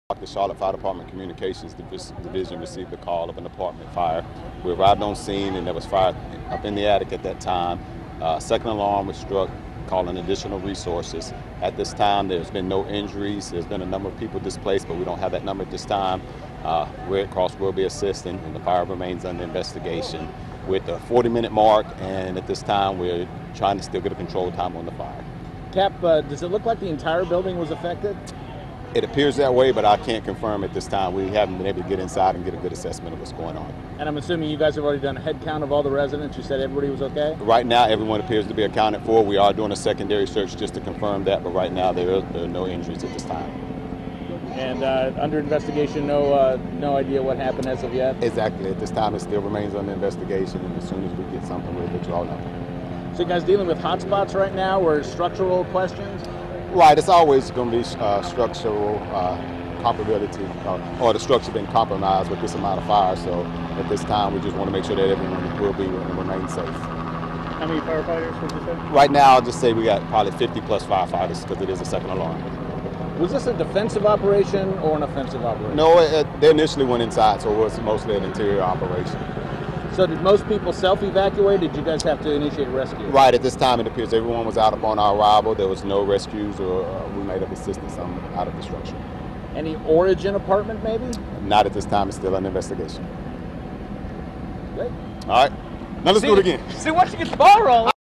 The Charlotte Fire Department Communications Division received a call of an apartment fire. We arrived on scene and there was fire up in the attic at that time. Second alarm was struck, calling additional resources. At this time, there's been no injuries. There's been a number of people displaced, but we don't have that number at this time. Red Cross will be assisting, and the fire remains under investigation with a 40-minute mark, and at this time, we're trying to still get a control time on the fire. Cap, does it look like the entire building was affected? It appears that way, but I can't confirm at this time. We haven't been able to get inside and get a good assessment of what's going on. And I'm assuming you guys have already done a head count of all the residents. You said everybody was okay? Right now, everyone appears to be accounted for. We are doing a secondary search just to confirm that, but right now there are no injuries at this time. And under investigation, no idea what happened as of yet? Exactly. At this time, it still remains under investigation, and as soon as we get something, we'll let you all know. So you guys dealing with hot spots right now or structural questions? Right, it's always going to be structural comparability, or the structure been compromised with this amount of fire. So at this time, we just want to make sure that everyone will be and remain safe. How many firefighters would you say? Right now, I'll just say we got probably 50 plus firefighters because it is a second alarm. Was this a defensive operation or an offensive operation? No, they initially went inside, so it was mostly an interior operation. So did most people self-evacuate? Did you guys have to initiate a rescue? Right, at this time it appears everyone was out upon our arrival. There was no rescues or we might have assisted some out of the structure. Any origin apartment maybe? Not at this time, it's still under investigation. Great. All right, now let's do it again. See, once you get the ball rolling.